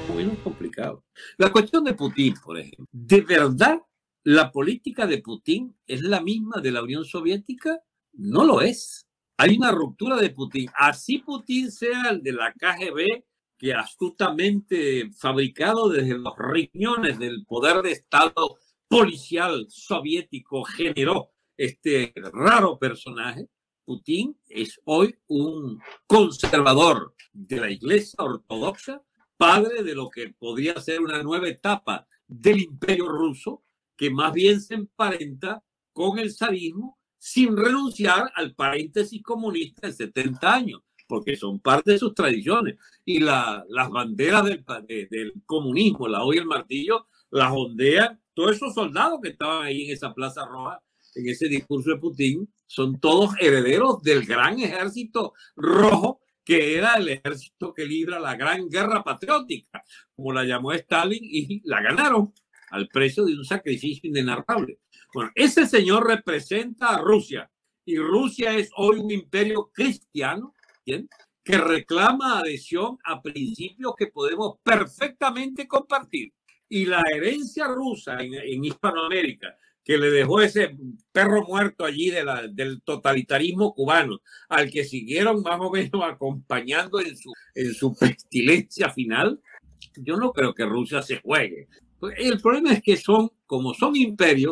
menos complicado. La cuestión de Putin, por ejemplo. ¿De verdad la política de Putin es la misma de la Unión Soviética? No lo es. Hay una ruptura de Putin. Así Putin sea el de la KGB, que astutamente fabricado desde los riñones del poder de Estado policial soviético generó este raro personaje. Putin es hoy un conservador de la Iglesia Ortodoxa, padre de lo que podría ser una nueva etapa del Imperio Ruso, que más bien se emparenta con el zarismo sin renunciar al paréntesis comunista de 70 años, porque son parte de sus tradiciones. Y las banderas del comunismo, la hoja y el martillo, las ondean todos esos soldados que estaban ahí en esa Plaza Roja, en ese discurso de Putin, son todos herederos del gran ejército rojo, que era el ejército que libra la gran guerra patriótica, como la llamó Stalin, y la ganaron al precio de un sacrificio inenarrable. Bueno, ese señor representa a Rusia, y Rusia es hoy un imperio cristiano, ¿bien?, que reclama adhesión a principios que podemos perfectamente compartir. Y la herencia rusa en Hispanoamérica, que le dejó ese perro muerto allí del totalitarismo cubano, al que siguieron más o menos acompañando en su pestilencia final, yo no creo que Rusia se juegue. El problema es que como son imperios,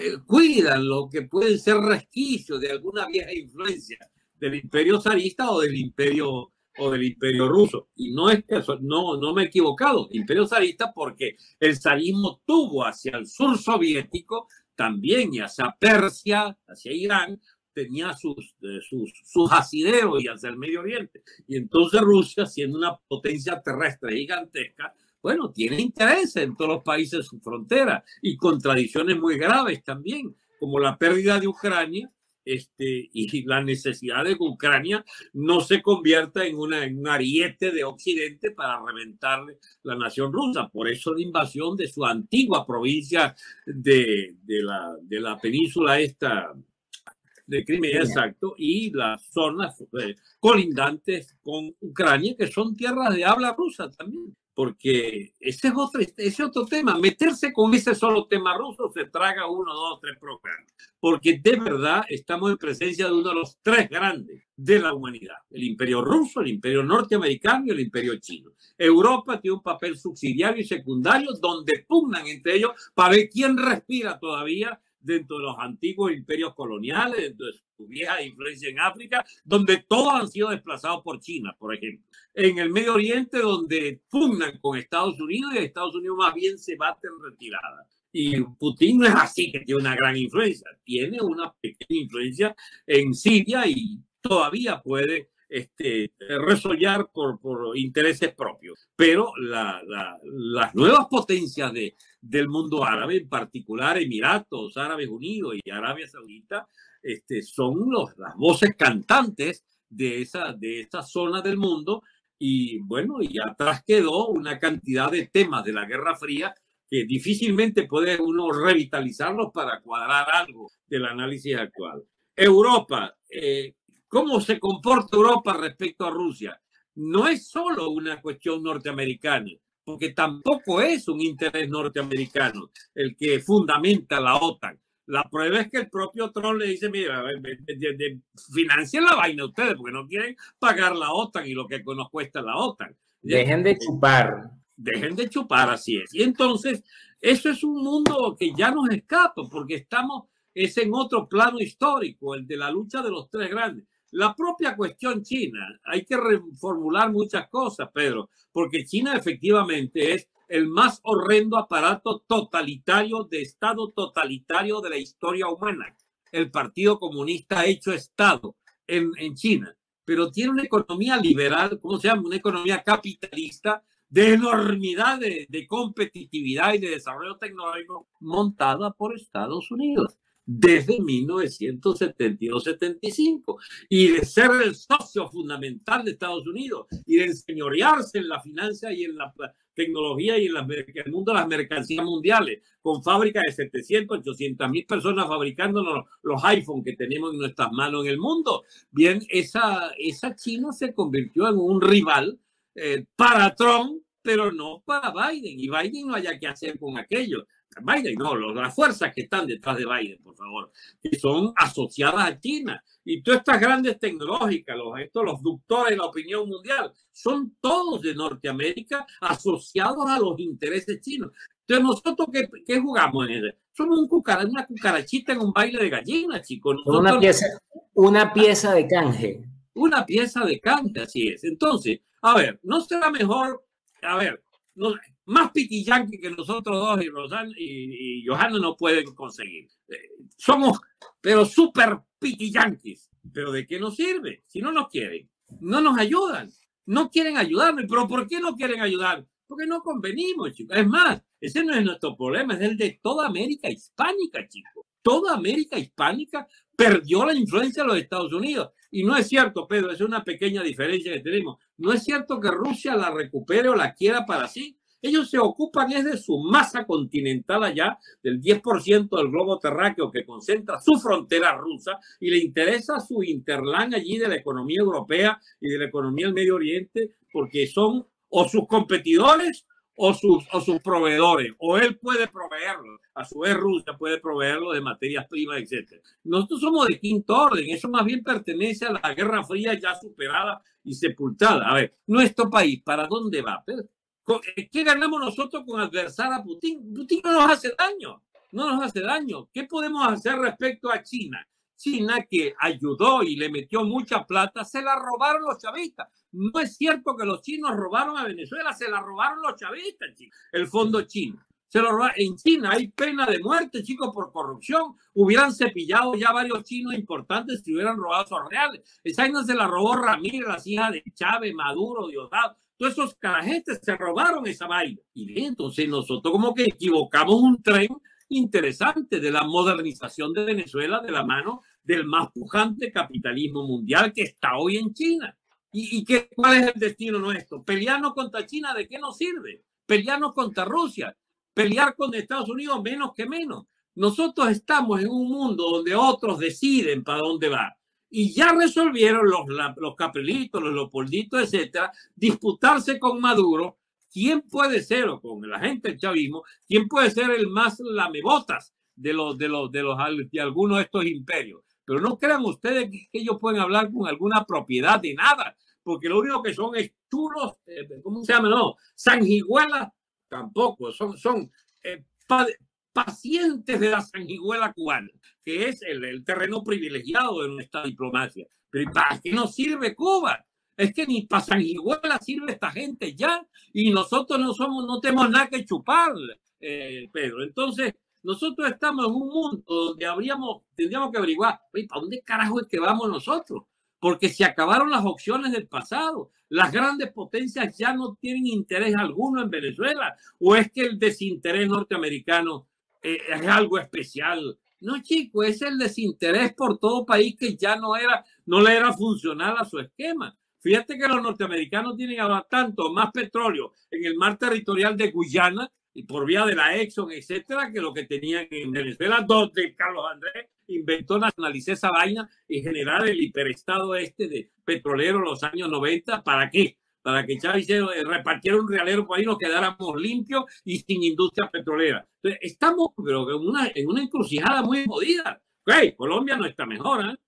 cuidan lo que pueden ser resquicios de alguna vieja influencia del imperio zarista o del imperio ruso. Y no es que no me he equivocado, imperio zarista, porque el zarismo tuvo hacia el sur soviético también, y hacia Persia, hacia Irán, tenía sus asideros, y hacia el Medio Oriente. Y entonces Rusia, siendo una potencia terrestre gigantesca, bueno, tiene interés en todos los países de su frontera, y contradicciones muy graves también, como la pérdida de Ucrania, y la necesidad de que Ucrania no se convierta en un ariete de Occidente para reventarle la nación rusa. Por eso la invasión de su antigua provincia de la península esta de Crimea, exacto, y las zonas colindantes con Ucrania, que son tierras de habla rusa también. Porque ese es otro tema. Meterse con ese solo tema ruso se traga 1, 2, 3 programas. Porque de verdad estamos en presencia de uno de los 3 grandes de la humanidad. El imperio ruso, el imperio norteamericano y el imperio chino. Europa tiene un papel subsidiario y secundario donde pugnan entre ellos para ver quién respira todavía dentro de los antiguos imperios coloniales, dentro de su vieja influencia en África, donde todos han sido desplazados por China, por ejemplo. En el Medio Oriente, donde pugnan con Estados Unidos, y Estados Unidos más bien se bate en retirada. Y Putin no es así que tiene una gran influencia, tiene una pequeña influencia en Siria y todavía puede resollar por intereses propios. Pero las nuevas potencias del mundo árabe, en particular Emiratos Árabes Unidos y Arabia Saudita, son las voces cantantes de esa zona del mundo. Y bueno, y atrás quedó una cantidad de temas de la Guerra Fría que difícilmente puede uno revitalizarlos para cuadrar algo del análisis actual. Europa, ¿cómo se comporta Europa respecto a Rusia? No es solo una cuestión norteamericana, porque tampoco es un interés norteamericano el que fundamenta la OTAN. La prueba es que el propio Trump le dice, mira, financien la vaina ustedes, porque no quieren pagar la OTAN y lo que nos cuesta la OTAN. Dejen de chupar. Dejen de chupar, así es. Y entonces, eso es un mundo que ya nos escapa, porque es en otro plano histórico, el de la lucha de los 3 grandes. La propia cuestión china, hay que reformular muchas cosas, Pedro, porque China efectivamente es el más horrendo aparato totalitario de Estado totalitario de la historia humana. El Partido Comunista ha hecho Estado en China, pero tiene una economía liberal, ¿cómo se llama? Una economía capitalista de enormidad de competitividad y de desarrollo tecnológico montada por Estados Unidos desde 1972-75, y de ser el socio fundamental de Estados Unidos y de enseñorearse en la finanza y en la tecnología y en el mundo de las mercancías mundiales, con fábricas de 700, 800 mil personas fabricando los iPhones que tenemos en nuestras manos en el mundo. Bien, esa China se convirtió en un rival para Trump, pero no para Biden. Y Biden no haya que hacer con aquello. Biden, no, las fuerzas que están detrás de Biden, por favor, que son asociadas a China. Y todas estas grandes tecnológicas, los ductores de la opinión mundial, son todos de Norteamérica asociados a los intereses chinos. Entonces, ¿nosotros qué jugamos en eso? Somos una cucarachita en un baile de gallinas, chicos. Una pieza de canje. Una pieza de canje, así es. Entonces, a ver, ¿no será mejor, más piquillanqui que nosotros dos y Johanna no pueden conseguir? Somos, pero súper piquillanquis. ¿Pero de qué nos sirve? Si no nos quieren, no nos ayudan, no quieren ayudarnos. ¿Pero por qué no quieren ayudar? Porque no convenimos, chicos. Es más, ese no es nuestro problema, es el de toda América hispánica, chicos. Toda América hispánica perdió la influencia de los Estados Unidos. Y no es cierto, Pedro, es una pequeña diferencia que tenemos. No es cierto que Rusia la recupere o la quiera para sí. Ellos se ocupan es de su masa continental allá, del 10% del globo terráqueo que concentra su frontera rusa, y le interesa su interlán allí de la economía europea y de la economía del Medio Oriente, porque son o sus competidores o sus proveedores, o él puede proveerlo, a su vez Rusia puede proveerlo de materias primas, etc. Nosotros somos de quinto orden, eso más bien pertenece a la Guerra Fría ya superada y sepultada. A ver, nuestro país, ¿para dónde va? ¿Qué ganamos nosotros con adversar a Putin? Putin no nos hace daño, no nos hace daño. ¿Qué podemos hacer respecto a China? China, que ayudó y le metió mucha plata, se la robaron los chavistas. No es cierto que los chinos robaron a Venezuela, se la robaron los chavistas, chicos, el fondo chino. Se lo robaron. En China hay pena de muerte, chicos, por corrupción. Hubieran cepillado ya varios chinos importantes si hubieran robado esos reales. Esa vaina se la robó Ramírez, las hijas de Chávez, Maduro, Diosdado. Todos esos carajetes se robaron esa vaina. Y bien, entonces nosotros como que equivocamos un tren interesante de la modernización de Venezuela de la mano del más pujante capitalismo mundial que está hoy en China. ¿Y cuál es el destino nuestro? ¿Pelearnos contra China? ¿De qué nos sirve? ¿Pelearnos contra Rusia? ¿Pelear con Estados Unidos? Menos que menos. Nosotros estamos en un mundo donde otros deciden para dónde va. Y ya resolvieron los Caprilitos, los Leopolditos, etcétera, disputarse con Maduro. ¿Quién puede ser, o con la gente del chavismo, quién puede ser el más lamebotas de algunos de estos imperios? Pero no crean ustedes que ellos pueden hablar con alguna propiedad de nada, porque lo único que son es chulos, ¿cómo se llama? No, sanguijuelas tampoco, son pacientes de la sanguijuela cubana, que es el terreno privilegiado de nuestra diplomacia. Pero ¿para qué nos sirve Cuba? Es que ni para sanguijuela sirve esta gente ya, y nosotros no tenemos nada que chupar, Pedro. Entonces, nosotros estamos en un mundo donde tendríamos que averiguar, ¿para dónde carajo es que vamos nosotros? Porque se acabaron las opciones del pasado. Las grandes potencias ya no tienen interés alguno en Venezuela, o es que el desinterés norteamericano es algo especial. No, chico, es el desinterés por todo país que ya no le era funcional a su esquema. Fíjate que los norteamericanos tienen ahora tanto más petróleo en el mar territorial de Guyana y por vía de la Exxon, etcétera, que lo que tenían en Venezuela, donde Carlos Andrés inventó, nacionalizar esa vaina y generar el hiperestado de petrolero en los años 90. ¿Para qué? Para que Chávez repartiera un realero por ahí, nos quedáramos limpios y sin industria petrolera. Entonces, estamos pero en una encrucijada muy jodida. Okay, Colombia no está mejor, ¿eh?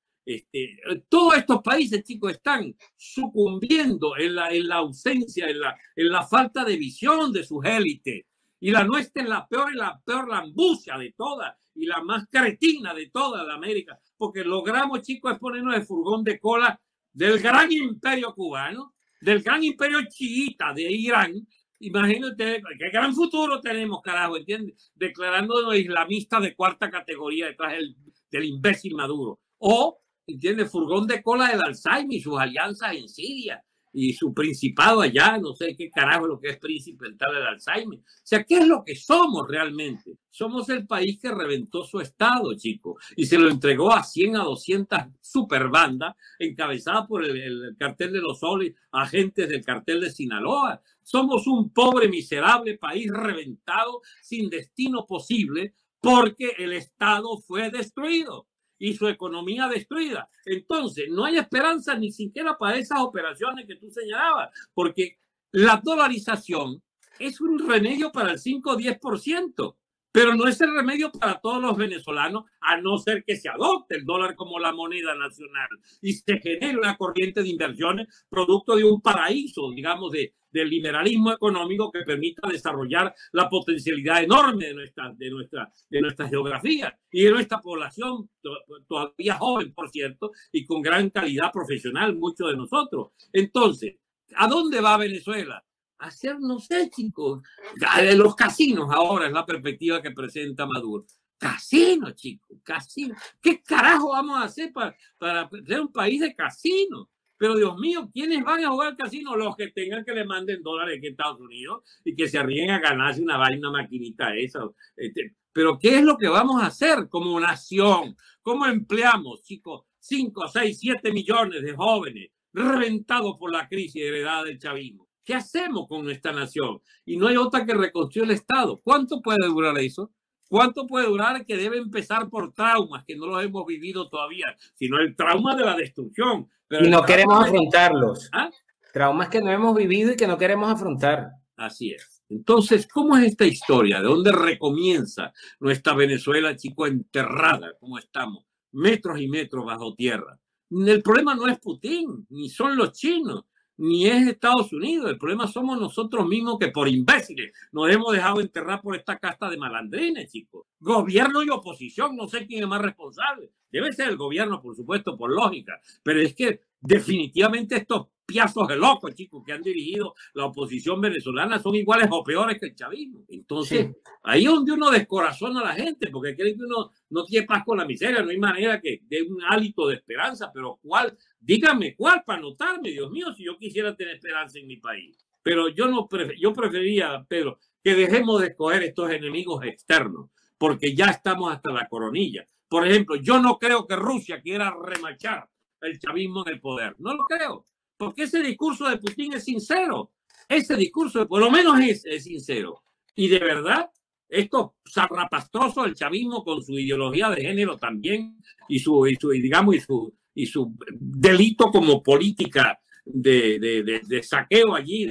Todos estos países, chicos, están sucumbiendo en la ausencia, en la falta de visión de sus élites. Y la nuestra es la peor lambucia de todas y la más cretina de toda la América, porque logramos, chicos, es ponernos el furgón de cola del gran imperio cubano, del gran imperio chiita de Irán. Imagínate qué gran futuro tenemos, carajo, ¿entiendes? Declarándonos islamistas de cuarta categoría detrás del imbécil Maduro. O, ¿entiendes? Furgón de cola del Alzheimer y sus alianzas en Siria y su principado allá, no sé qué carajo lo que es príncipe tal del Alzheimer. O sea, ¿qué es lo que somos realmente? Somos el país que reventó su estado, chicos, y se lo entregó a 100 a 200 superbandas encabezadas por el cartel de los soles, agentes del cartel de Sinaloa. Somos un pobre, miserable país reventado, sin destino posible, porque el estado fue destruido y su economía destruida. Entonces, no hay esperanza ni siquiera para esas operaciones que tú señalabas, porque la dolarización es un remedio para el 5 o 10%, pero no es el remedio para todos los venezolanos, a no ser que se adopte el dólar como la moneda nacional y se genere una corriente de inversiones producto de un paraíso, digamos, del liberalismo económico que permita desarrollar la potencialidad enorme de nuestra geografía y de nuestra población, todavía joven, por cierto, y con gran calidad profesional, muchos de nosotros. Entonces, ¿a dónde va Venezuela? Hacer, no sé, chicos, los casinos ahora es la perspectiva que presenta Maduro. Casinos, chicos, casinos. ¿Qué carajo vamos a hacer para ser un país de casinos? Pero Dios mío, ¿quiénes van a jugar al casino? Los que tengan que le manden dólares aquí a Estados Unidos y que se arriesguen a ganarse una vaina maquinita esa. Pero ¿qué es lo que vamos a hacer como nación? ¿Cómo empleamos, chicos, 5, 6, 7 millones de jóvenes reventados por la crisis heredada del chavismo? ¿Qué hacemos con nuestra nación? Y no hay otra que reconstruir el Estado. ¿Cuánto puede durar eso? ¿Cuánto puede durar que debe empezar por traumas que no los hemos vivido todavía, sino el trauma de la destrucción? Pero y no queremos afrontarlos. ¿Ah? Traumas que no hemos vivido y que no queremos afrontar. Así es. Entonces, ¿cómo es esta historia? ¿De dónde recomienza nuestra Venezuela, chico, enterrada? ¿Cómo estamos? Metros y metros bajo tierra. El problema no es Putin, ni son los chinos, ni es Estados Unidos. El problema somos nosotros mismos que por imbéciles nos hemos dejado enterrar por esta casta de malandrines, chicos. Gobierno y oposición, no sé quién es más responsable. Debe ser el gobierno, por supuesto, por lógica. Pero es que definitivamente estos piazos de locos, chicos, que han dirigido la oposición venezolana son iguales o peores que el chavismo. Entonces, sí, ahí es donde uno descorazona a la gente, porque creen que uno no tiene paz con la miseria, no hay manera que dé un hálito de esperanza, pero ¿cuál? Díganme cuál para notarme, Dios mío, si yo quisiera tener esperanza en mi país. Pero yo preferiría, Pedro, que dejemos de escoger estos enemigos externos, porque ya estamos hasta la coronilla. Por ejemplo, yo no creo que Rusia quiera remachar el chavismo en el poder. No lo creo. Porque ese discurso de Putin es sincero. Ese discurso, por lo menos, es sincero. Y de verdad, estos zarrapastrosos del chavismo con su ideología de género también y su delito como política de saqueo allí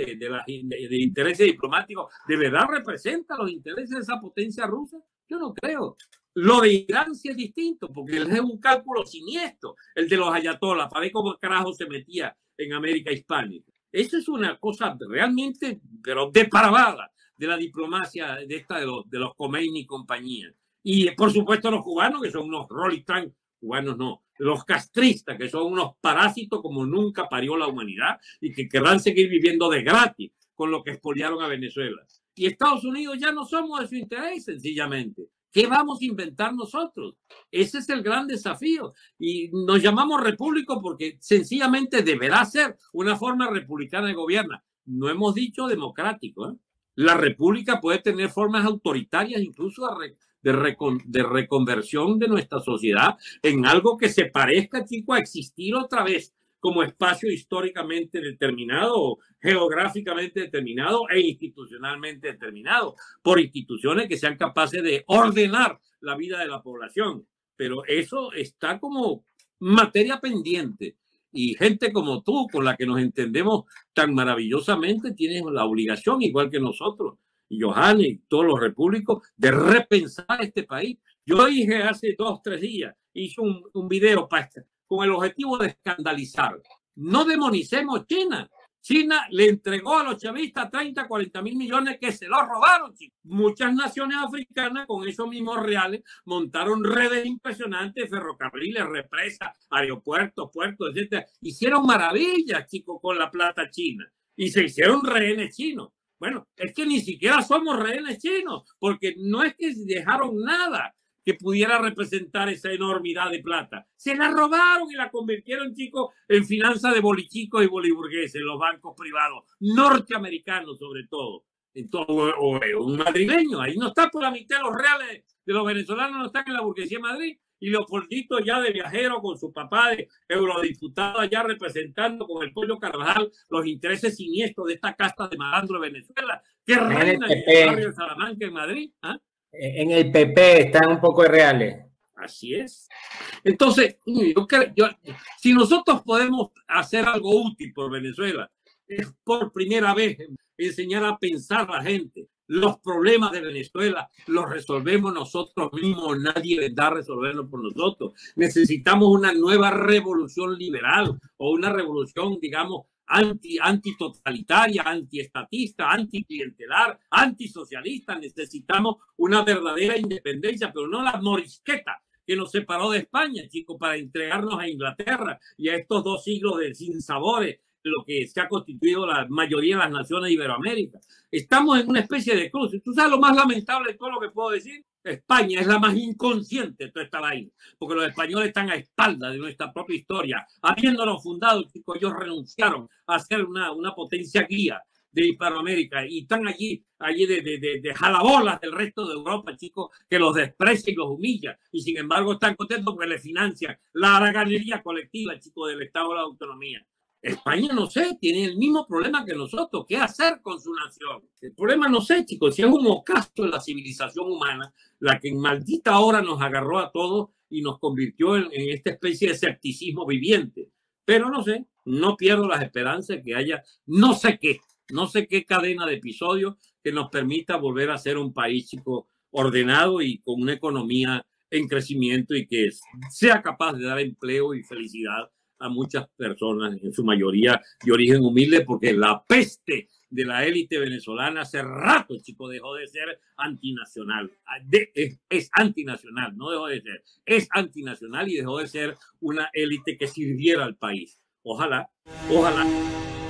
de intereses diplomáticos, ¿de verdad representa los intereses de esa potencia rusa? Yo no creo. Lo de Irán sí es distinto, porque es un cálculo siniestro, el de los ayatolás, para ver cómo carajo se metía en América Hispánica. Eso es una cosa realmente, pero depravada, de la diplomacia de los Khomeini y compañía. Y por supuesto los cubanos, que son unos rolitán, cubanos no, los castristas, que son unos parásitos como nunca parió la humanidad y que querrán seguir viviendo de gratis con lo que expoliaron a Venezuela. Y Estados Unidos ya no somos de su interés, sencillamente. ¿Qué vamos a inventar nosotros? Ese es el gran desafío. Y nos llamamos república porque sencillamente deberá ser una forma republicana de gobierno. No hemos dicho democrático, ¿eh? La república puede tener formas autoritarias, incluso de reconversión de nuestra sociedad en algo que se parezca, chico, a existir otra vez como espacio históricamente determinado, geográficamente determinado e institucionalmente determinado, por instituciones que sean capaces de ordenar la vida de la población. Pero eso está como materia pendiente. Y gente como tú, con la que nos entendemos tan maravillosamente, tienes la obligación, igual que nosotros, y Johanny y todos los repúblicos, de repensar este país. Yo dije hace 2 o 3 días, hice un video con el objetivo de escandalizar. No demonicemos China. China le entregó a los chavistas 30, 40 mil millones que se los robaron. Muchas naciones africanas con esos mismos reales montaron redes impresionantes, ferrocarriles, represas, aeropuertos, puertos, etc. Hicieron maravillas, chicos, con la plata china y se hicieron rehenes chinos. Bueno, es que ni siquiera somos rehenes chinos, porque no es que dejaron nada que pudiera representar esa enormidad de plata. Se la robaron y la convirtieron, chicos, en finanzas de bolichicos y boliburgueses, los bancos privados, norteamericanos sobre todo. Entonces, o un madrileño, ahí no está por la mitad de los reales de los venezolanos, no están en la burguesía de Madrid. Y Leopoldito ya de viajero con su papá de eurodiputado allá representando con el Pollo Carvajal los intereses siniestros de esta casta de malandro de Venezuela que reina en el barrio de Salamanca en Madrid. ¿Ah? En el PP están un poco reales. Así es. Entonces, si nosotros podemos hacer algo útil por Venezuela, Es por primera vez enseñar a pensar a la gente. Los problemas de Venezuela los resolvemos nosotros mismos, nadie vendrá a resolverlos por nosotros. Necesitamos una nueva revolución liberal o una revolución, digamos, antitotalitaria, antiestatista, anticlientelar, antisocialista. Necesitamos una verdadera independencia, pero no la morisqueta que nos separó de España, chicos, para entregarnos a Inglaterra y a estos 2 siglos de sinsabores, lo que se ha constituido la mayoría de las naciones de Iberoamérica. Estamos en una especie de cruce. ¿Tú sabes lo más lamentable de todo lo que puedo decir? España es la más inconsciente de toda esta vaina, porque los españoles están a espaldas de nuestra propia historia. Habiéndonos fundado, chicos, ellos renunciaron a ser una potencia guía de Hispanoamérica y están allí de jalabolas del resto de Europa, chicos, que los desprecia y los humilla, y sin embargo están contentos porque le financian la haraganería colectiva, chicos, del Estado de la Autonomía. España, no sé, tiene el mismo problema que nosotros. ¿Qué hacer con su nación? El problema, no sé, chicos, si es un ocaso de la civilización humana, la que en maldita hora nos agarró a todos y nos convirtió en esta especie de escepticismo viviente. Pero no sé, no pierdo las esperanzas de que haya no sé qué cadena de episodios que nos permita volver a ser un país, chico, ordenado y con una economía en crecimiento y que sea capaz de dar empleo y felicidad a muchas personas, en su mayoría de origen humilde, porque la peste de la élite venezolana hace rato, chico, dejó de ser antinacional. Es antinacional, no dejó de ser. Es antinacional y dejó de ser una élite que sirviera al país. Ojalá, ojalá.